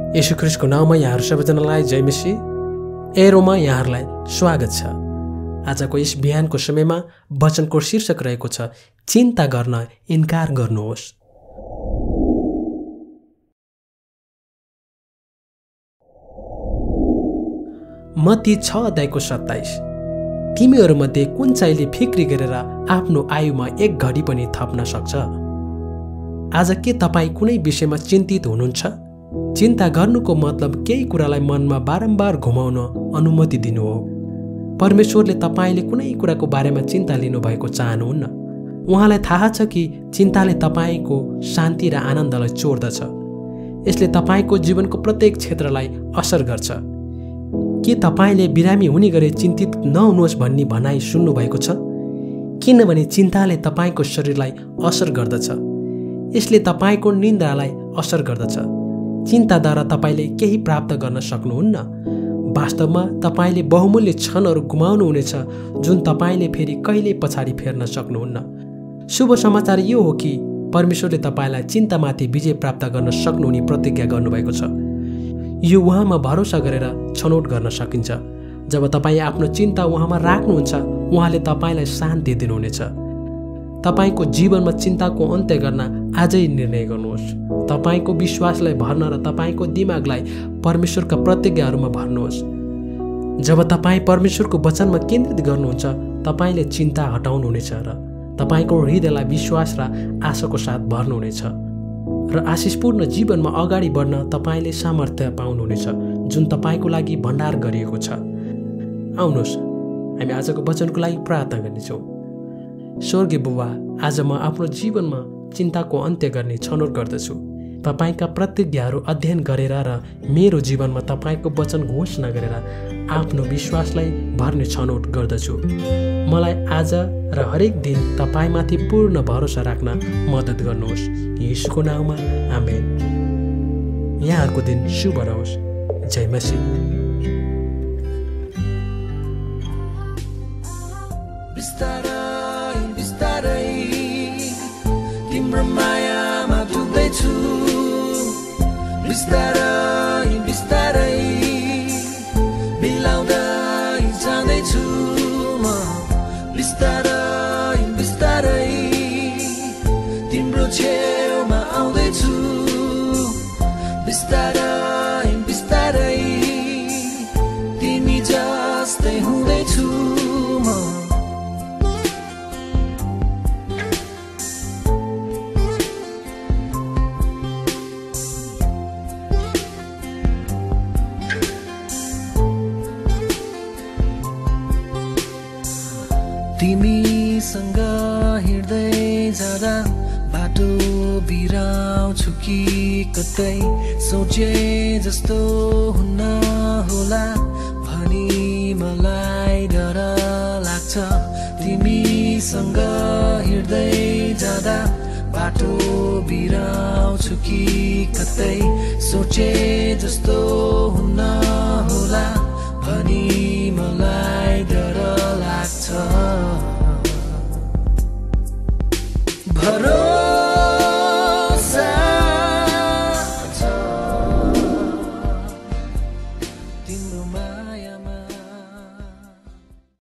येशू ख्रीष्टको नाममा यहाँहरू सबैजनालाई जय मसीह। एरोमा यहाँहरूलाई स्वागत छ। आजको यस बिहानको समयमा वचनको शीर्षक रहेको छ चिन्ता गर्न इन्कार गर्नुहोस्। मत्ती 6:27 तिमीहरूमध्ये कुन चाहिँले फिक्री गरेर आफ्नो आयुमा एक घडी पनि थप्न सक्छ? आज के तपाईँ कुनै विषयमा चिन्तित हुनुहुन्छ? चिन्ता गर्नुको मतलब केही कुरालाई मनमा बारम्बार घुमाउन अनुमति दिनु हो। परमेश्वरले तपाईँले कुनै कुराको बारेमा चिन्ता लिनुभएको चाहनुहुन्न। उहाँलाई थाहा छ कि चिन्ताले तपाईँको शान्ति र आनन्दलाई चोर्दछ। यसले तपाईँको जीवनको प्रत्येक क्षेत्रलाई असर गर्छ। के तपाईँले बिरामी हुने गरी चिन्तित नहुनुहोस् भन्ने भनाइ सुन्नुभएको छ? किनभने चिन्ताले तपाईँको शरीरलाई असर गर्दछ। यसले तपाईँको निन्द्रालाई असर गर्दछ। चिन्ताद्वारा तपाईँले केही प्राप्त गर्न सक्नुहुन्न। वास्तवमा तपाईँले बहुमूल्य क्षणहरू गुमाउनुहुनेछ जुन तपाईँले फेरि कहिले पछाडि फेर्न सक्नुहुन्न। शुभ समाचार यो हो कि परमेश्वरले तपाईँलाई चिन्तामाथि विजय प्राप्त गर्न सक्नुहुने प्रतिज्ञा गर्नुभएको छ। यो उहाँमा भरोसा गरेर छनौट गर्न सकिन्छ। जब तपाईँ आफ्नो चिन्ता उहाँमा राख्नुहुन्छ, उहाँले तपाईँलाई शान्ति दिनुहुनेछ। तपाईँको जीवनमा चिन्ताको अन्त्य गर्न आजै निर्णय गर्नुहोस्। तपाईँको विश्वासलाई भर्न र तपाईँको दिमागलाई परमेश्वरका प्रतिज्ञाहरूमा भर्नुहोस्। जब तपाईँ परमेश्वरको वचनमा केन्द्रित गर्नुहुन्छ, तपाईँले चिन्ता हटाउनुहुनेछ र तपाईँको हृदयलाई विश्वास र आशाको साथ भर्नुहुनेछ र आशिषपूर्ण जीवनमा अगाडि बढ्न तपाईँले सामर्थ्य पाउनुहुनेछ जुन तपाईँको लागि भण्डार गरिएको छ। आउनुहोस्, हामी आजको वचनको लागि प्रार्थना गर्नेछौँ। स्वर्गीय बुबा, आज म आफ्नो जीवनमा चिन्ताको अन्त्य गर्ने छनौट गर्दछु। तपाईँका प्रतिज्ञाहरू अध्ययन गरेर र मेरो जीवनमा तपाईँको वचन घोषणा गरेर आफ्नो विश्वासलाई भर्ने छनौट गर्दछु। मलाई आज र हरेक दिन तपाईँमाथि पूर्ण भरोसा राख्न मद्दत गर्नुहोस्। येशूको नाममा आमेन। यहाँहरूको दिन शुभ रहोस्। जय मसीह। तिम्रो मायामा डुब्दैछु, बिस्तारै बिस्तारै मिलाउँदै जाँदैछु म, बिस्तारै बिस्तारै तिम्रो छेउमा आउँदैछु, बिस्तारै बिस्तारै तिमी जस्तै हुँदैछु म। तिमीसँग हिँड्दै जाँदा बाटो बिराउँछु कि कतै सोचे जस्तो हुन्न होला भनी मलाई डर लाग्छ। तिमीसँग हिँड्दै जाँदा बाटो बिराउँछु कि कतै सोचे जस्तो हुन्न होला भनी मलाई डर लाग्छ। भरो